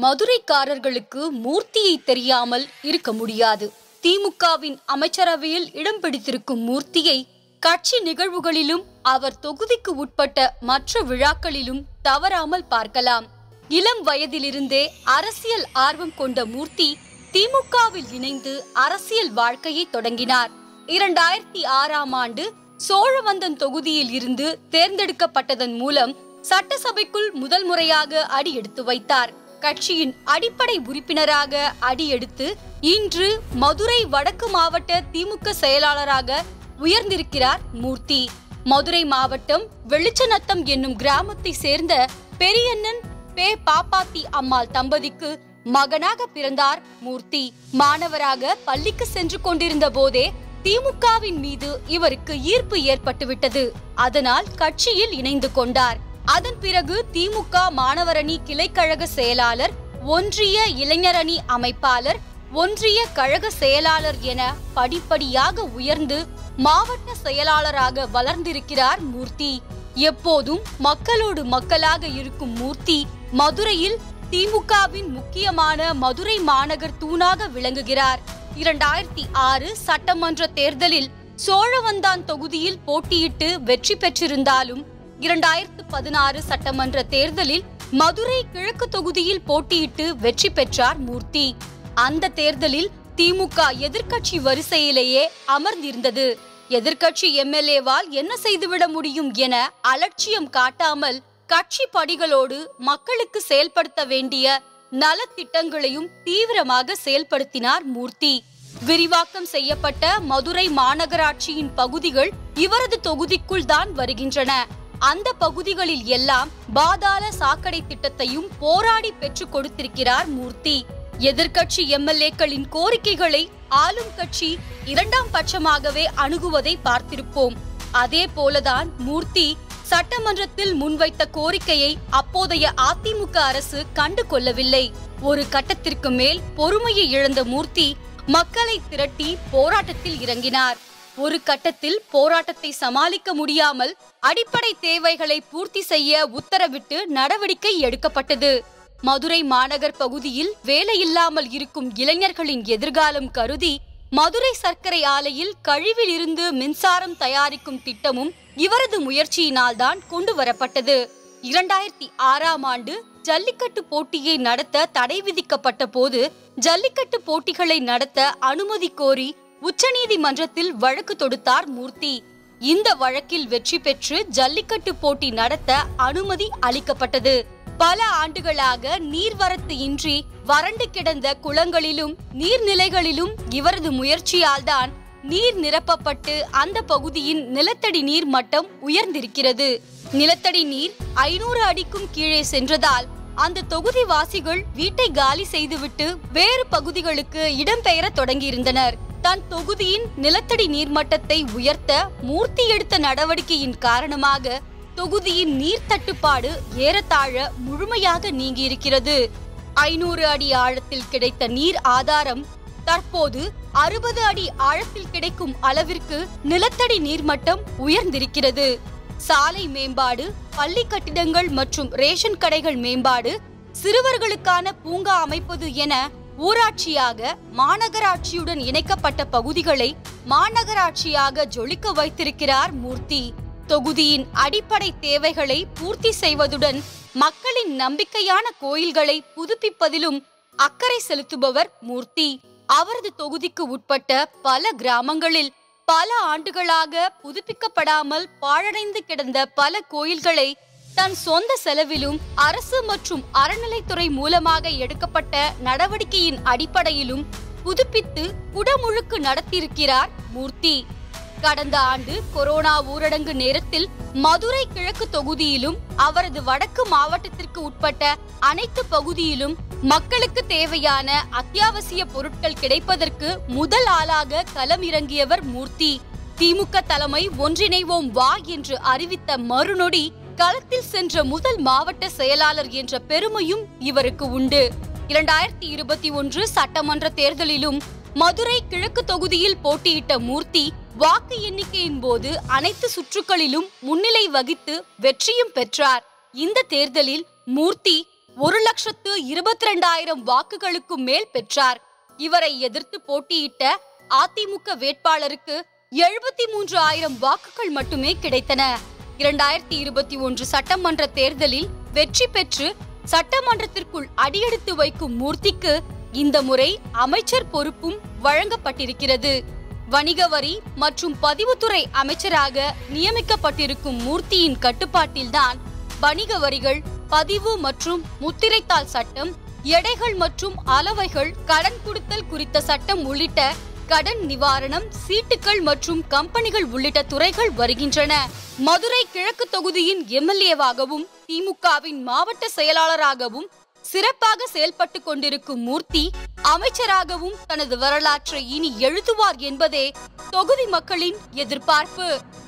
மதுரைக்காரர்களுக்கு மூர்த்தியை தெரியாமல் இருக்க முடியாது. திமுகவின் அமைச்சரவையில் இடம் பிடித்திருக்கும் மூர்த்தியை கட்சி நிகழ்வுகளிலும் அவர் தொகுதிக்கு உட்பட்ட மற்ற விழாக்களிலும் தவறாமல் பார்க்கலாம். இளம் வயதிலிருந்தே அரசியல் ஆர்வம் கொண்ட மூர்த்தி திமுகவில் இணைந்து அரசியல் வாழ்க்கையை தொடங்கினார். 2006ஆம் ஆண்டு சோழவந்தன் தொகுதியில் இருந்து தேர்ந்தெடுக்கப்பட்டதன் மூலம் சட்டசபைக்குள் முதல் முறையாக அடி எடுத்து வைத்தார். கட்சியின் அடிப்படை உறுப்பினராக அடியெடுத்து இன்று மதுரை வடக்கு மாவட்ட திமுக செயலாளராக உயர்ந்திருக்கிறார் மூர்த்தி. மதுரை மாவட்டம் வெளிச்சநத்தம் என்னும் கிராமத்தை சேர்ந்த பெரியண்ணன் பே பாப்பாத்தி அம்மாள் தம்பதிக்கு மகனாக பிறந்தார் மூர்த்தி. மாணவராக பள்ளிக்கு சென்று கொண்டிருந்த போதே திமுகவின் மீது இவருக்கு ஈர்ப்பு ஏற்பட்டுவிட்டது. அதனால் கட்சியில் இணைந்து கொண்டார். அதன் பிறகு திமுக மாணவரணி கிளைக்கழக செயலாளர், ஒன்றிய இளைஞரணி அமைப்பாளர், ஒன்றிய கழக செயலாளர் என படிப்படியாக உயர்ந்து மாவட்ட செயலாளராக வளர்ந்திருக்கிறார் மூர்த்தி. எப்போதும் மக்களோடு மக்களாக இருக்கும் மூர்த்தி மதுரையில் திமுகவின் முக்கியமான மதுரை மாநகர் தூணாக விளங்குகிறார். 2006 சட்டமன்ற தேர்தலில் சோழவந்தான் தொகுதியில் போட்டியிட்டு வெற்றி பெற்றிருந்தாலும் 2016 சட்டமன்ற தேர்தலில் மதுரை கிழக்கு தொகுதியில் போட்டியிட்டு வெற்றி பெற்றார் மூர்த்தி. அந்த தேர்தலில் திமுக எதிர்க்கட்சி வரிசையிலேயே அமர்ந்திருந்தது. எதிர்க்கட்சி எம்எல்ஏவால் என்ன செய்துவிட முடியும் என அலட்சியம் காட்டாமல் கட்சி படிகளோடு மக்களுக்கு செயல்படுத்த வேண்டிய நலத்திட்டங்களையும் தீவிரமாக செயல்படுத்தினார் மூர்த்தி. விரிவாக்கம் செய்யப்பட்ட மதுரை மாநகராட்சியின் பகுதிகள் இவரது தொகுதிக்குள் தான் வருகின்றன. அந்த பகுதிகளில் எல்லாம் பாதாள சாக்கடை திட்டத்தையும் போராடி பெற்றுக் கொடுத்திருக்கிறார் மூர்த்தி. எதிர்க்கட்சி எம்எல்ஏக்களின் கோரிக்கைகளை ஆளும் கட்சி இரண்டாம் பட்சமாகவே அணுகுவதை பார்த்திருப்போம். அதே போலதான் மூர்த்தி சட்டமன்றத்தில் முன்வைத்த கோரிக்கையை அப்போதைய அதிமுக அரசு கண்டு கொள்ளவில்லை. ஒரு கட்டத்திற்கு மேல் பொறுமையை இழந்த மூர்த்தி மக்களை திரட்டி போராட்டத்தில் இறங்கினார். ஒரு கட்டத்தில் போராட்டத்தை சமாளிக்க முடியாமல் அடிப்படை தேவைகளை பூர்த்தி செய்ய உத்தரவிட்டு நடவடிக்கை எடுக்கப்பட்டது. மதுரை மாநகர் பகுதியில் வேலையில்லாமல் இருக்கும் இளைஞர்களின் எதிர்காலம் கருதி மதுரை சர்க்கரை ஆலையில் கழிவில் இருந்து மின்சாரம் தயாரிக்கும் திட்டமும் இவரது முயற்சியினால் தான் கொண்டு வரப்பட்டது. 2006ஆம் ஆண்டு ஜல்லிக்கட்டு போட்டியை நடத்த தடை விதிக்கப்பட்ட போது ஜல்லிக்கட்டு போட்டிகளை நடத்த அனுமதி கோரி உச்சநீதிமன்றத்தில் வழக்கு தொடுத்தார் மூர்த்தி. இந்த வழக்கில் வெற்றி பெற்று ஜல்லிக்கட்டு போட்டி நடத்த அனுமதி அளிக்கப்பட்டது. பல ஆண்டுகளாக நீர்வரத்து இன்றி வறண்டு கிடந்த குளங்களிலும் நீர்நிலைகளிலும் இவரது முயற்சியால் தான் நீர் நிரப்பப்பட்டு அந்த பகுதியின் நிலத்தடி நீர் மட்டம் உயர்ந்திருக்கிறது. நிலத்தடி நீர் 500 அடிக்கும் கீழே சென்றதால் அந்த தொகுதி வாசிகள் வீட்டை காலி செய்துவிட்டு வேறு பகுதிகளுக்கு இடம்பெயர தொடங்கியிருந்தனர். தன் தொகுதியின் நிலத்தடி நீர்மட்டத்தை உயர்த்த மூர்த்தி எடுத்த நடவடிக்கையின் காரணமாக தொகுதியின் நீர் தட்டுப்பாடு ஏறத்தாழ முழுமையாக நீங்கியிருக்கிறது. 500 அடி ஆழத்தில் கிடைத்த நீர் ஆதாரம் தற்போது 60 அடி ஆழத்தில் கிடைக்கும் அளவிற்கு நிலத்தடி நீர்மட்டம் உயர்ந்திருக்கிறது. சாலை மேம்பாடு, பள்ளி கட்டிடங்கள் மற்றும் ரேஷன் கடைகள் மேம்பாடு, சிறுவர்களுக்கான பூங்கா அமைப்பது என ஊராட்சியாக மாநகராட்சியுடன் இணைக்கப்பட்ட பகுதிகளை மாநகராட்சியாக ஜொலிக்க வைத்திருக்கிறார் மூர்த்தி. தொகுதியின் அடிப்படை தேவைகளை பூர்த்தி செய்வதுடன் மக்களின் நம்பிக்கையான கோயில்களை புதுப்பிப்பதிலும் அக்கறை செலுத்துபவர் மூர்த்தி. அவரது தொகுதிக்கு உட்பட்ட பல கிராமங்களில் பல ஆண்டுகளாக புதுப்பிக்கப்படாமல் பாழடைந்து கிடந்த பல கோயில்களை தன் சொந்த செலவிலும் அரசு மற்றும் அறநிலைத்துறை மூலமாக எடுக்கப்பட்ட நடவடிக்கையின் அடிப்படையிலும் புதுப்பித்து குடமுழுக்கு நடத்தியிருக்கிறார் மூர்த்தி. கடந்த ஆண்டு கொரோனா ஊரடங்கு நேரத்தில் மதுரை கிழக்கு தொகுதியிலும் அவரது வடக்கு மாவட்டத்திற்கு உட்பட்ட அனைத்து பகுதியிலும் மக்களுக்கு தேவையான அத்தியாவசிய பொருட்கள் கிடைப்பதற்கு முதல் ஆளாக களம் இறங்கியவர் மூர்த்தி. திமுக தலைமை ஒன்றிணைவோம் வா என்று அறிவித்த மறுநொடி களத்தில் சென்ற முதல் மாவட்ட செயலாளர் என்ற பெருமையும் இவருக்கு உண்டு. 2021 சட்டமன்ற தேர்தலிலும் மதுரை கிழக்கு தொகுதியில் போட்டியிட்ட மூர்த்தி வாக்கு எண்ணிக்கையின் போது அனைத்து சுற்றுகளிலும் முன்னிலை வகித்து வெற்றியும் பெற்றார். இந்த தேர்தலில் மூர்த்தி 1,22,000 வாக்குகளுக்கும் மேல் பெற்றார். இவரை எதிர்த்து போட்டியிட்ட அதிமுக வேட்பாளருக்கு 73,000 வாக்குகள் மட்டுமே கிடைத்தன. 2021 சட்டமன்ற தேர்தலில் வெற்றி பெற்று சட்டமன்றத்திற்குள் அடியெடுத்து வைக்கும் மூர்த்திக்கு இந்த முறை அமைச்சர் பொறுப்பும் வழங்கப்பட்டிருக்கிறது. வணிக வரி மற்றும் பதிவுத்துறை அமைச்சராக நியமிக்கப்பட்டிருக்கும் மூர்த்தியின் கட்டுப்பாட்டில்தான் வணிக வரிகள், பதிவு மற்றும் முத்திரைத்தாள் சட்டம், எடைகள் மற்றும் அளவைகள், கடன் கொடுத்தல் குறித்த சட்டம் உள்ளிட்ட கடன் நிவாரணம், சீட்டுகள் மற்றும் கம்பெனிகள் உள்ளிட்ட துறைகள் வருகின்றன. மதுரை கிழக்கு தொகுதியின் எம்எல்ஏவாகவும் திமுகவின் மாவட்ட செயலாளராகவும் சிறப்பாக செயல்பட்டு கொண்டிருக்கும் மூர்த்தி அமைச்சராகவும் தனது வரலாற்றை இனி எழுதுவார் என்பதே தொகுதி மக்களின் எதிர்பார்ப்பு.